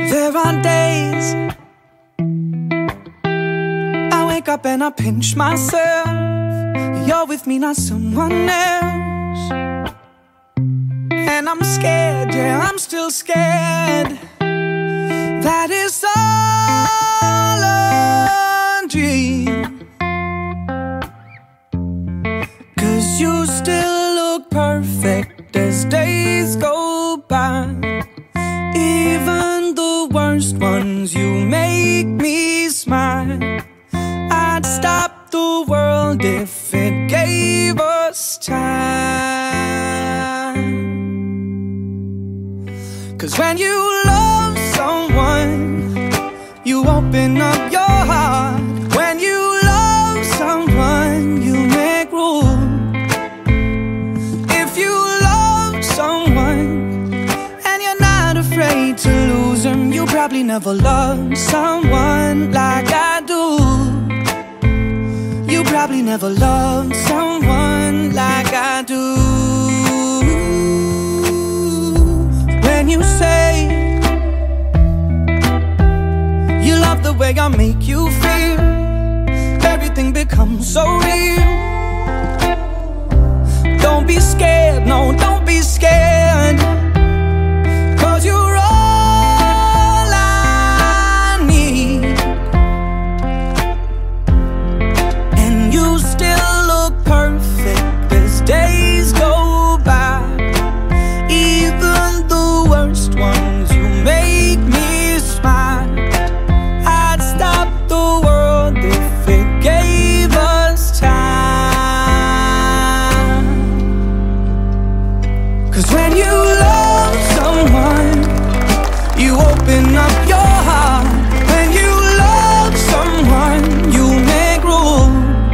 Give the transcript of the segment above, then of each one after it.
There are days I wake up and I pinch myself. You're with me, not someone else. And I'm scared, yeah, I'm still scared. That is all a dream. 'Cause you still look perfect as days go by. Even the worst ones, you make me smile. I'd stop the world if it gave us time. 'Cause when you love someone, you open up your heart. When you love someone, you make room. If you love someone and you're not afraid to lose them, you probably never loved someone like I do. You probably never loved someone like I do. When you say you love the way I make you feel, everything becomes so real. Don't be scared, no, don't be scared. 'Cause you're all I need. And you still look perfect as days go by. Even the worst ones, you make me smile. I'd stop the world if it gave us time. 'Cause when you love someone, you open up your heart. When you love someone, you make room.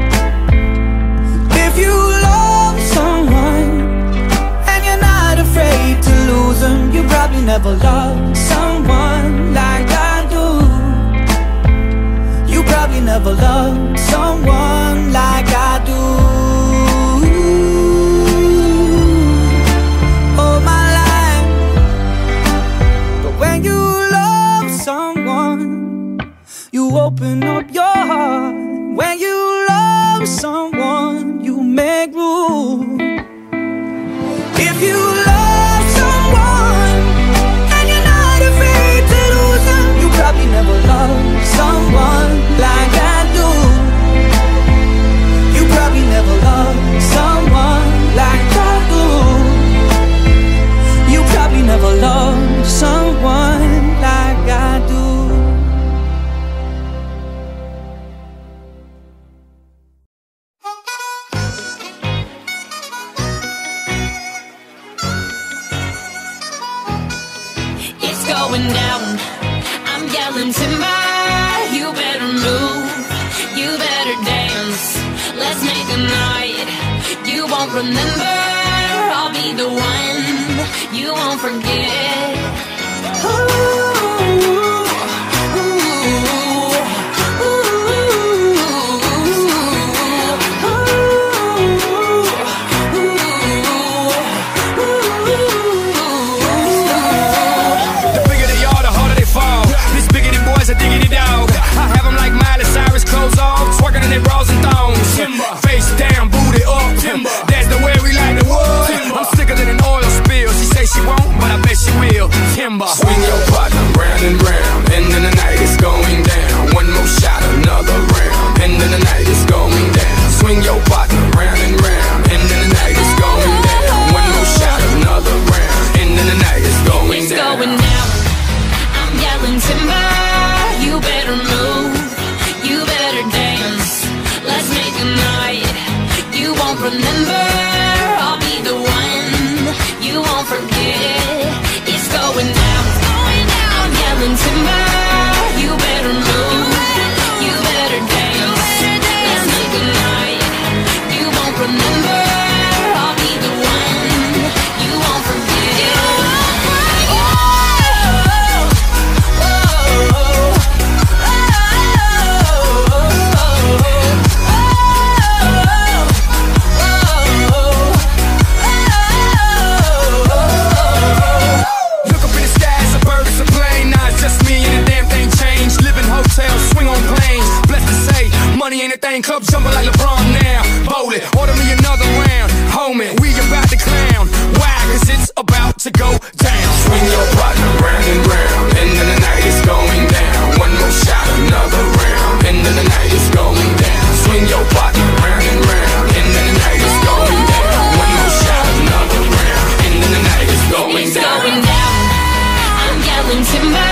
If you love someone and you're not afraid to lose them, you probably never loved someone like I do. You probably never loved someone like I do. All my life. But when you love someone, you open up your heart. When you love someone, you make room. If you love someone and you're not afraid to lose them, you probably never loved someone like I do. You probably never loved someone like I do. You probably never loved someone like I do. It's going down, I'm yelling timber. You better move, you better dance. Let's make a night you won't remember. I'll be the one you won't forget. Diggity dog, I have them like Miley Cyrus, clothes off, twerking in their bras and thongs. Timber. Face down, booty up. Timber. That's the way we like the wood. Timber. I'm sicker than an oil spill. She say she won't, but I bet she will. Timber. Swing your partner round and round, and then the night is going down. One more shot, another round, and then the night is going down. Swing your partner round and round, and then the night is going down. One more shot, another round, and then the night is going down. It's going down, I'm yelling timber. You better move, you better dance. Let's make a night you won't remember. I'll be the one you won't forget. It's going down, I'm yelling timber. You better move, you better dance. Let's make a night you won't remember. I'll be the one you won't forget. yelling timber.